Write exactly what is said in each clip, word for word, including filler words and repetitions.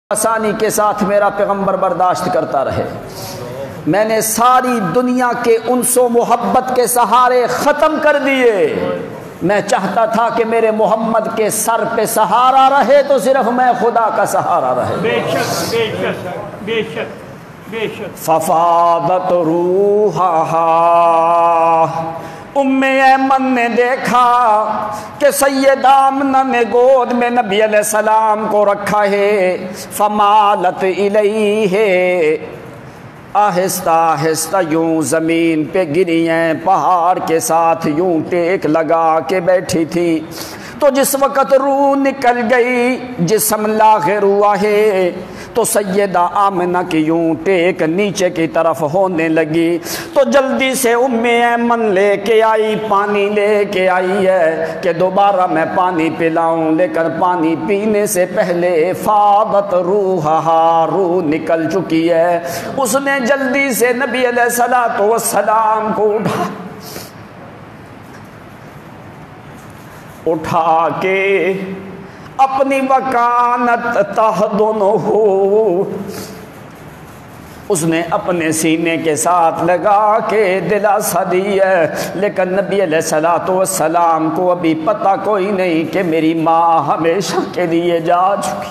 آسانی کے ساتھ میرا پیغمبر برداشت کرتا رہے۔ میں نے ساری دنیا کے انس و محبت کے سہارے ختم کر دیے۔ میں چاہتا تھا کہ میرے محمد کے سر پہ سہارا رہے تو صرف میں خدا کا سہارا رہے۔ بے شک بے شک بے شک بے شک ففاضت روحہا، ام ایمن نے دیکھا کہ سیدہ آمنہ نے گود میں نبی علیہ السلام کو رکھا ہے، فمالت الیہ، آہستہ آہستہ یوں زمین پہ گری ہیں، پہاڑ کے ساتھ یوں ٹیک لگا کے بیٹھی تھی۔ تو جس وقت روح نکل گئی، جسم لاغر ہوا ہے، تو سیدہ آمنہ کی یوں ٹیک نیچے کی طرف ہونے لگی۔ تو جلدی سے ام ایمن لے کے آئی، پانی لے کے آئی ہے کہ دوبارہ میں پانی پلاؤں، لیکن پانی پینے سے پہلے فاضت روحہا، روح نکل چکی ہے۔ اس نے جلدی سے نبی علیہ الصلوۃ والسلام کو اٹھا اٹھا کے اپنی وکانت تحضنہ، اس نے اپنے سینے کے ساتھ لگا کے دلاسا دی ہے، لیکن نبی علیہ الصلوۃ والسلام کو ابھی پتہ کوئی نہیں کہ میری ماں ہمیشہ کے لیے جا چکی۔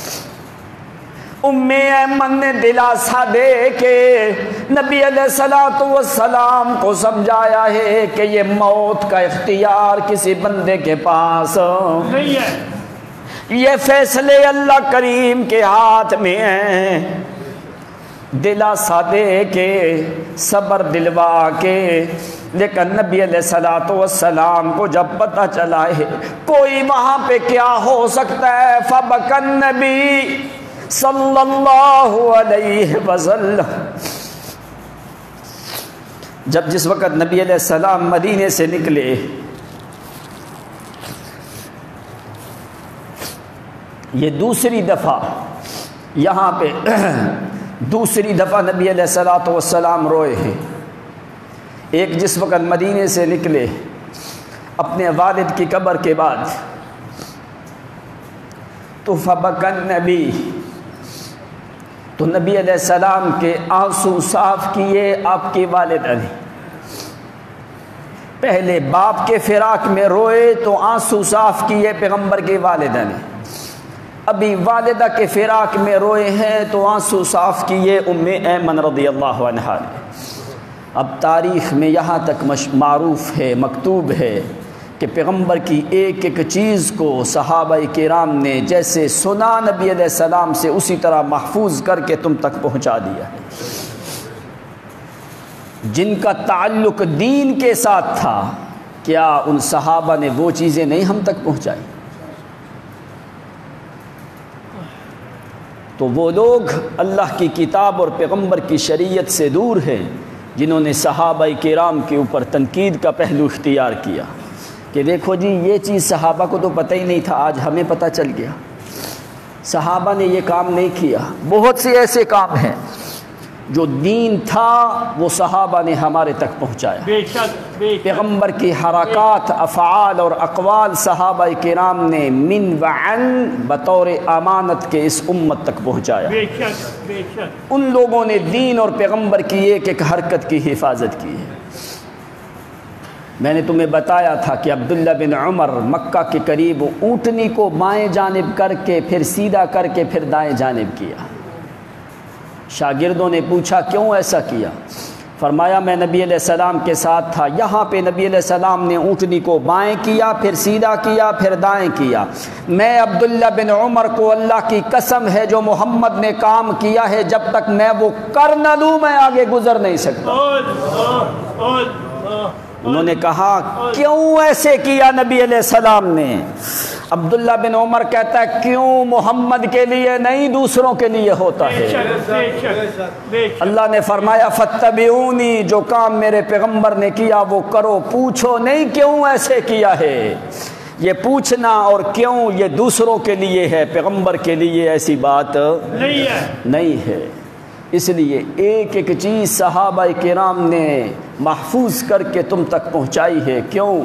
ام ایمن نے دلاسا دے کے نبی علیہ الصلوۃ والسلام کو سمجھایا ہے کہ یہ موت کا اختیار کسی بندے کے پاس نہیں ہے، یہ فیصلے اللہ کریم کے ہاتھ میں ہیں۔ دلاسا دے کے، صبر دلوا کے، لیکن نبی علیہ الصلوۃ والسلام کو جب پتہ چلا ہے کوئی وہاں پہ کیا ہو سکتا ہے، فبکى النبی صلی اللہ علیہ وسلم، جب جس وقت نبی علیہ السلام مدینے سے نکلے، یہ دوسری دفعہ یہاں پہ دوسری دفعہ نبی علیہ الصلوۃ والسلام روئے ہیں۔ ایک جس وقت مدینے سے نکلے اپنے والد کی قبر کے بعد، تو فبکى النبی، تو نبی علیہ السلام کے آنسو صاف کیے آپ کی والدہ نے۔ پہلے باپ کے فراق میں روئے تو آنسو صاف کیے پیغمبر کی والدہ نے، ابھی والدہ کے فراق میں روئے ہیں تو آنسو صاف کیے ام ایمن رضی اللہ عنہا نے۔ اب تاریخ میں یہاں تک معروف ہے، مکتوب ہے کہ پیغمبر کی ایک ایک چیز کو صحابہ کرام نے جیسے سنا نبی علیہ السلام سے اسی طرح محفوظ کر کے تم تک پہنچا دیا ہے۔ جن کا تعلق دین کے ساتھ تھا، کیا ان صحابہ نے وہ چیزیں نہیں ہم تک پہنچائی؟ تو وہ لوگ اللہ کی کتاب اور پیغمبر کی شریعت سے دور ہیں جنہوں نے صحابہ کرام کے اوپر تنقید کا پہلو اختیار کیا کہ دیکھو جی یہ چیز صحابہ کو تو پتہ ہی نہیں تھا، آج ہمیں پتہ چل گیا، صحابہ نے یہ کام نہیں کیا۔ بہت سے ایسے کام ہیں جو دین تھا وہ صحابہ نے ہمارے تک پہنچایا۔ بے شک بے شک پیغمبر کی حرکات، افعال اور اقوال صحابہ کرام نے من وعن بطور امانت کے اس امت تک پہنچایا۔ بے شک بے شک ان لوگوں نے دین اور پیغمبر کی ایک ایک حرکت کی حفاظت کی ہے۔ میں نے تمہیں بتایا تھا کہ عبداللہ بن عمر مکہ کے قریب اونٹنی کو بائیں جانب کر کے پھر سیدھا کر کے پھر دائیں جانب کیا۔ شاگردوں نے پوچھا کیوں ایسا کیا؟ فرمایا میں نبی علیہ السلام کے ساتھ تھا، یہاں پہ نبی علیہ السلام نے اونٹنی کو بائیں کیا، پھر سیدھا کیا، پھر دائیں کیا۔ میں عبداللہ بن عمر کو اللہ کی قسم ہے جو محمد نے کام کیا ہے، جب تک میں وہ کر نہ لوں میں آگے گزر نہیں سکتا۔ انہوں نے کہا کیوں ایسے کیا نبی علیہ السلام نے؟ عبداللہ بن عمر کہتا ہے کیوں محمد کے لیے نہیں دوسروں کے لیے ہوتا ہے۔ اللہ نے فرمایا فاتبعونی، جو کام میرے پیغمبر نے کیا وہ کرو، پوچھو نہیں کیوں ایسے کیا ہے۔ یہ پوچھنا اور کیوں یہ دوسروں کے لیے ہے، پیغمبر کے لیے ایسی بات نہیں ہے نہیں ہے۔ اس لیے ایک ایک چیز صحابہ کرام نے محفوظ کر کے تم تک پہنچائی ہے۔ کیوں کہ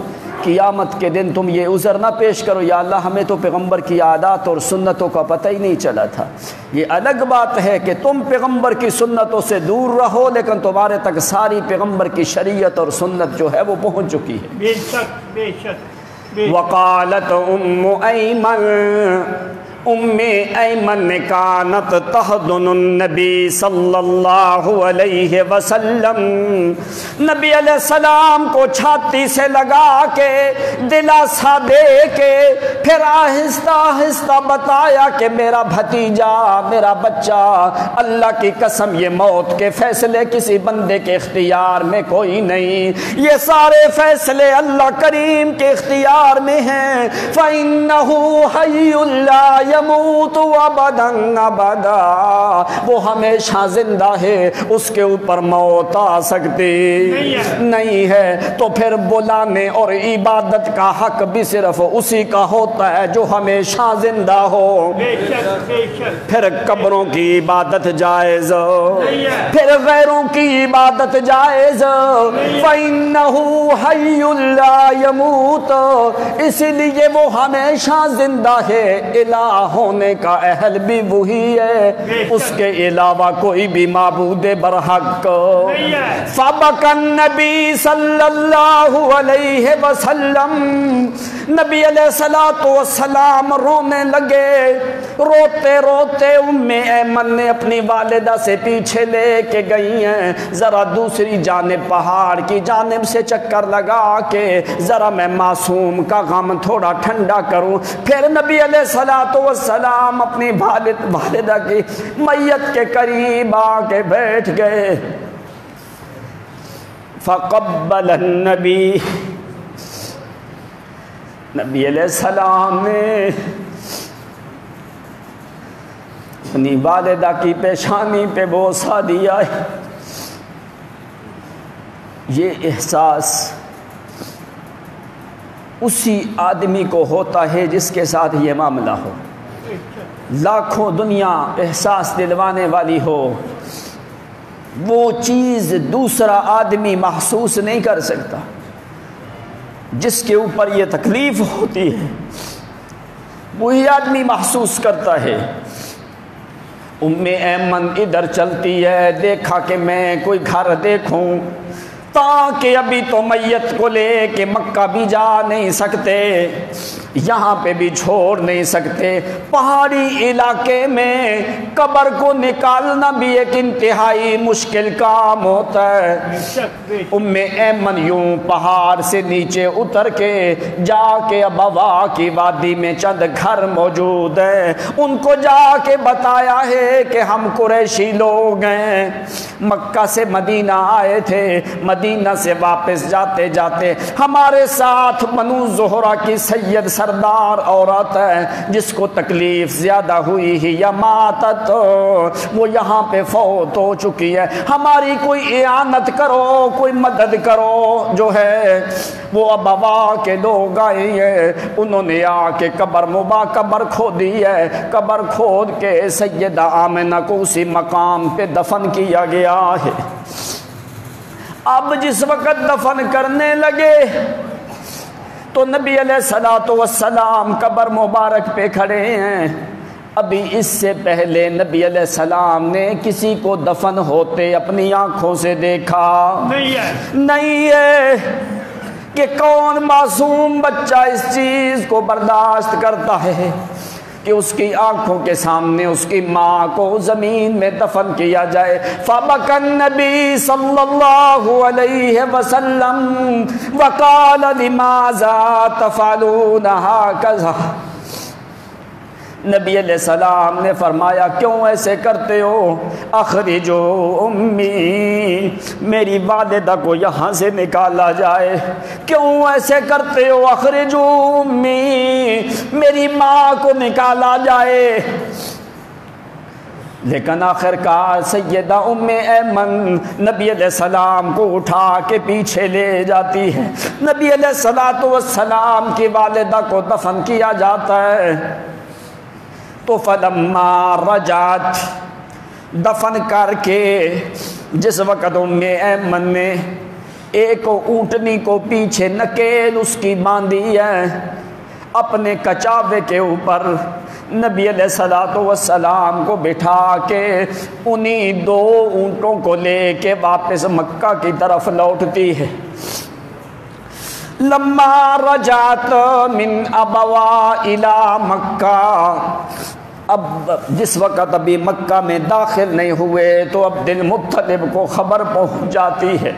قیامت کے دن تم یہ عذر نہ پیش کرو یا اللہ ہمیں تو پیغمبر کی عادات اور سنتوں کا پتہ ہی نہیں چلا تھا۔ یہ الگ بات ہے کہ تم پیغمبر کی سنتوں سے دور رہو لیکن تمہارے تک ساری پیغمبر کی شریعت اور سنت جو ہے وہ پہنچ چکی ہے۔ بے شک بے شک بے شک۔ وقالت ام ایمن، ام ایمن کانت تحضن النبی صلی اللہ علیہ وسلم، نبی علیہ السلام کو چھاتی سے لگا کے دلاسا دے کے پھر آہستہ آہستہ بتایا کہ میرا بھتیجا، میرا بچہ، اللہ کی قسم یہ موت کے فیصلے کسی بندے کے اختیار میں کوئی نہیں، یہ سارے فیصلے اللہ کریم کے اختیار میں ہیں۔ فَإِنَّهُ حَيٌّ لَا يموت ابدا ابدا، وہ ہمیشہ زندہ ہے، اس کے اوپر موت آ سکتی نہیں ہے۔ تو پھر بلانے اور عبادت کا حق بھی صرف اسی کا ہوتا ہے جو ہمیشہ زندہ ہو۔ پھر قبروں کی عبادت جائز، پھر غیروں کی عبادت جائز۔ فَإِنَّهُ حَيٌّ لَا يَمُوتُ، اسی لیے وہ ہمیشہ زندہ ہے، الہ ہونے کا اہل بھی وہی ہے، اس کے علاوہ کوئی بھی معبود برحق۔ فبک النبی صلی اللہ علیہ وسلم، نبی علیہ الصلوۃ والسلام رونے لگے، روتے روتے ام ایمن نے اپنی والدہ سے پیچھے لے کے گئی ہیں، ذرا دوسری جانب پہاڑ کی جانب سے چکر لگا کے ذرا میں معصوم کا غم تھوڑا ٹھنڈا کروں۔ پھر نبی علیہ الصلوۃ والسلام اپنی والد والدہ کی میت کے قریب آ کے بیٹھ گئے۔ فقبل النبی، نبی علیہ السلام نے اپنی والدہ کی پیشانی پہ بوسہ دیا۔ یہ احساس اسی آدمی کو ہوتا ہے جس کے ساتھ یہ معاملہ ہو، لاکھوں دنیا احساس دلوانے والی ہو، وہ چیز دوسرا آدمی محسوس نہیں کر سکتا جس کے اوپر یہ تکلیف ہوتی ہے، وہی آدمی محسوس کرتا ہے۔ ام ایمن ادھر چلتی ہے، دیکھا کہ میں کوئی گھر دیکھوں تاکہ ابھی تو میت کو لے کے مکہ بھی جا نہیں سکتے، یہاں پہ بھی چھوڑ نہیں سکتے، پہاڑی علاقے میں قبر کو نکالنا بھی ایک انتہائی مشکل کام ہوتا ہے۔ ام ایمن یوں پہاڑ سے نیچے اتر کے جا کے ابوا کی وادی میں چند گھر موجود ہیں، ان کو جا کے بتایا ہے کہ ہم قریشی لوگ ہیں، مکہ سے مدینہ آئے تھے، مدینہ سے واپس جاتے جاتے ہمارے ساتھ بنو زہرہ کی سید سردار عورت ہے جس کو تکلیف زیادہ ہوئی ہی یا ماتت، وہ یہاں پہ فوت ہو چکی ہے، ہماری کوئی اعانت کرو، کوئی مدد کرو۔ جو ہے وہ ابوا کے لوگ آئے ہیں، انہوں نے آ کے قبر مبا قبر کھودی ہے، قبر کھود کے سیدہ آمنہ کو اسی مقام پہ دفن کیا گیا ہے۔ اب جس وقت دفن کرنے لگے تو نبی علیہ الصلوۃ والسلام قبر مبارک پہ کھڑے ہیں۔ ابھی اس سے پہلے نبی علیہ السلام نے کسی کو دفن ہوتے اپنی آنکھوں سے دیکھا نہیں ہے نہیں ہے کہ کون معصوم بچہ اس چیز کو برداشت کرتا ہے کہ اس کی آنکھوں کے سامنے اس کی ماں کو زمین میں دفن کیا جائے۔ فبکى النبی صلی اللہ علیہ وسلم وقال لماذا تفعلون هكذا، نبی علیہ السلام نے فرمایا کیوں ایسے کرتے ہو؟ اخرجو امی، میری والدہ کو یہاں سے نکالا جائے۔ کیوں ایسے کرتے ہو؟ اخرجو امی، میری ماں کو نکالا جائے۔ لیکن آخر کار سیدہ ام ایمن نبی علیہ السلام کو اٹھا کے پیچھے لے جاتی ہے، نبی علیہ الصلوۃ والسلام کی والدہ کو دفن کیا جاتا ہے۔ تو فلما رجعت، دفن کر کے جس وقت ام ایمن نے ایک اونٹنی کو پیچھے نکیل اس کی باندھی ہے، اپنے کچاوے کے اوپر نبی علیہ الصلوۃ والسلام کو بٹھا کے انہی دو اونٹوں کو لے کے واپس مکہ کی طرف لوٹتی ہے۔ لما رجعت من ابوا الی مکہ، اب جس وقت ابھی مکہ میں داخل نہیں ہوئے تو عبد المطلب کو خبر پہنچ جاتی ہے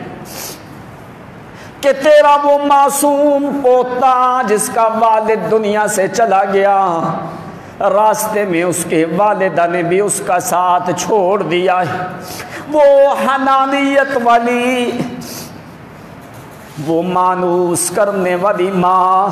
کہ تیرا وہ معصوم پوتا جس کا والد دنیا سے چلا گیا، راستے میں اس کے والدہ نے بھی اس کا ساتھ چھوڑ دیا ہے۔ وہ حنانیت والی، وہ مانوس کرنے والی ماں،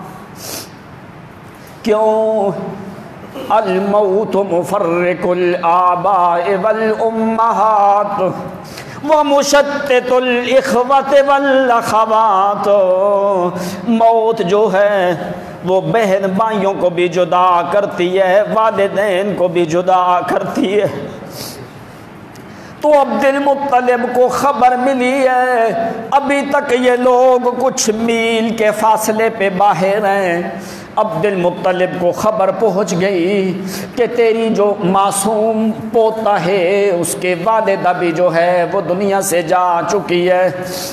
کیوں؟ الموت مفرق الآباء والأمہات ومشتت الإخوة والأخوات، موت جو ہے وہ بہن بھائیوں کو بھی جدا کرتی ہے، والدین کو بھی جدا کرتی ہے۔ تو عبد المطلب کو خبر ملی ہے، ابھی تک یہ لوگ کچھ میل کے فاصلے پہ باہر ہیں، عبد المطلب کو خبر پہنچ گئی کہ تیری جو معصوم پوتا ہے اس کے والدہ بھی جو ہے وہ دنیا سے جا چکی ہے۔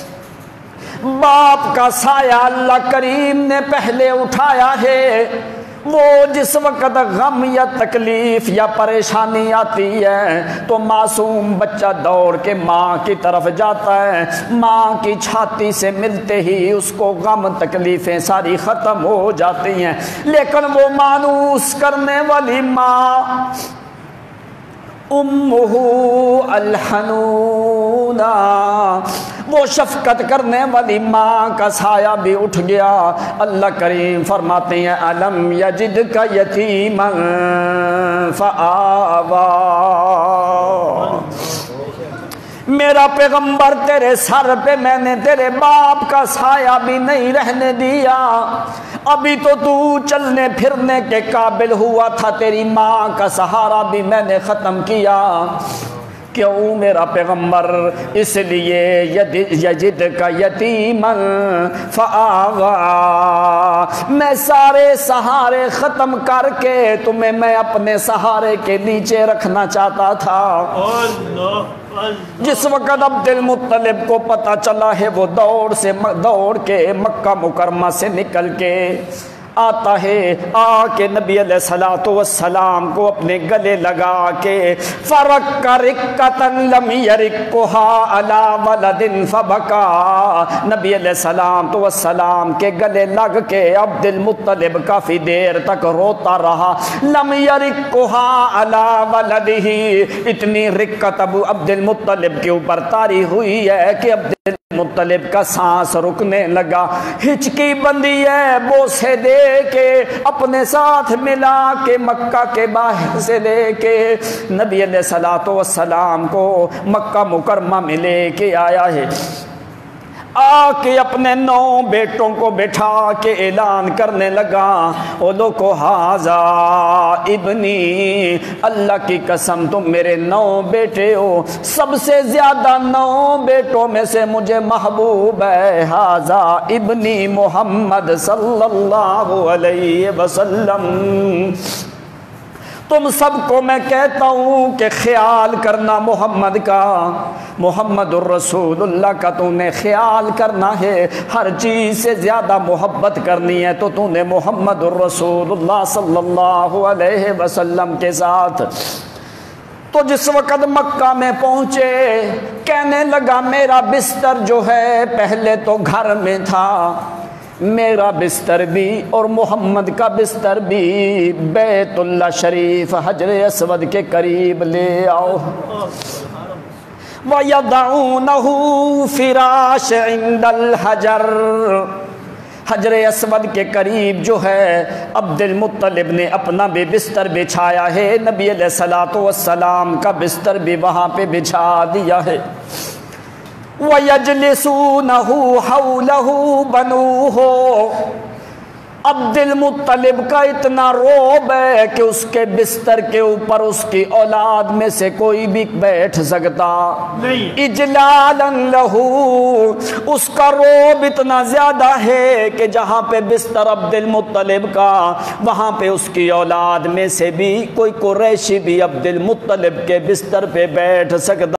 باپ کا سایہ اللہ کریم نے پہلے اٹھایا ہے، وہ جس وقت غم یا تکلیف یا پریشانی آتی ہے تو معصوم بچہ دوڑ کے ماں کی طرف جاتا ہے، ماں کی چھاتی سے ملتے ہی اس کو غم تکلیفیں ساری ختم ہو جاتی ہیں۔ لیکن وہ مانوس کرنے والی ماں، امہ الحنونہ، وہ شفقت کرنے والی ماں کا سایہ بھی اٹھ گیا۔ اللہ کریم فرماتے ہیں الم یجدک یتیما فآوا، میرا پیغمبر تیرے سر پہ میں نے تیرے باپ کا سایہ بھی نہیں رہنے دیا، ابھی تو تو چلنے پھرنے کے قابل ہوا تھا، تیری ماں کا سہارا بھی میں نے ختم کیا۔ کیوں میرا پیغمبر؟ اس لیے یجد کا یتیما فآوا، میں سارے سہارے ختم کر کے تمہیں میں اپنے سہارے کے نیچے رکھنا چاہتا تھا۔ جس وقت عبد المطلب کو پتہ چلا ہے وہ دوڑ سے دوڑ کے مکہ مکرمہ سے نکل کے آتا ہے، آ کے نبی علیہ الصلوۃ والسلام کو اپنے گلے لگا کے فرق رکۃ لم یرکھا علی ولد فبکا، نبی علیہ السلام تو والسلام کے گلے لگ کے عبد المطلب کافی دیر تک روتا رہا۔ لم یرکھا علی ولدہ، اتنی رکت ابو عبد المطلب کے اوپر طاری ہوئی ہے کہ عبد مطلب کا سانس رکنے لگا، ہچکی بندی ہے، بوسے دے کے اپنے ساتھ ملا کے مکہ کے باہر سے لے کے نبی علیہ الصلوۃ والسلام کو مکہ مکرمہ میں لے کے آیا ہے۔ آ کے اپنے نو بیٹوں کو بٹھا کے اعلان کرنے لگا، اولو کو ہاذا ابنی، اللہ کی قسم تم میرے نو بیٹے ہو، سب سے زیادہ نو بیٹوں میں سے مجھے محبوب ہے ہاذا ابنی محمد صلی اللہ علیہ وسلم۔ تم سب کو میں کہتا ہوں کہ خیال کرنا محمد کا، محمد الرسول اللہ کا تو نے خیال کرنا ہے، ہر چیز سے زیادہ محبت کرنی ہے تو تو نے محمد الرسول اللہ صلی اللہ علیہ وسلم کے ساتھ۔ تو جس وقت مکہ میں پہنچے کہنے لگا میرا بستر جو ہے پہلے تو گھر میں تھا، میرا بستر بھی اور محمد کا بستر بھی بیت اللہ شریف حجر اسود کے قریب لے آؤ۔ وَيَضَعُونَهُ فِرَاشَ عِنْدَ الْحَجَرِ، حجر اسود کے قریب جو ہے عبد المطلب نے اپنا بھی بستر بچھایا ہے، نبی علیہ الصلوۃ والسلام کا بستر بھی وہاں پہ بچھا دیا ہے۔ وَيَجْلِسُونَهُ حَوْلَهُ بَنُوهُ، عبد المطلب کا اتنا روب ہے کہ اس کے بستر کے اوپر اس کی اولاد میں سے کوئی بھی بیٹھ سکتا نہیں۔ اجلالن لہو، اس کا روب اتنا زیادہ ہے کہ جہاں پہ بستر عبد المطلب کا وہاں پہ اس کی اولاد میں سے بھی کوئی قریشی بھی عبد المطلب کے بستر پہ بیٹھ سکتا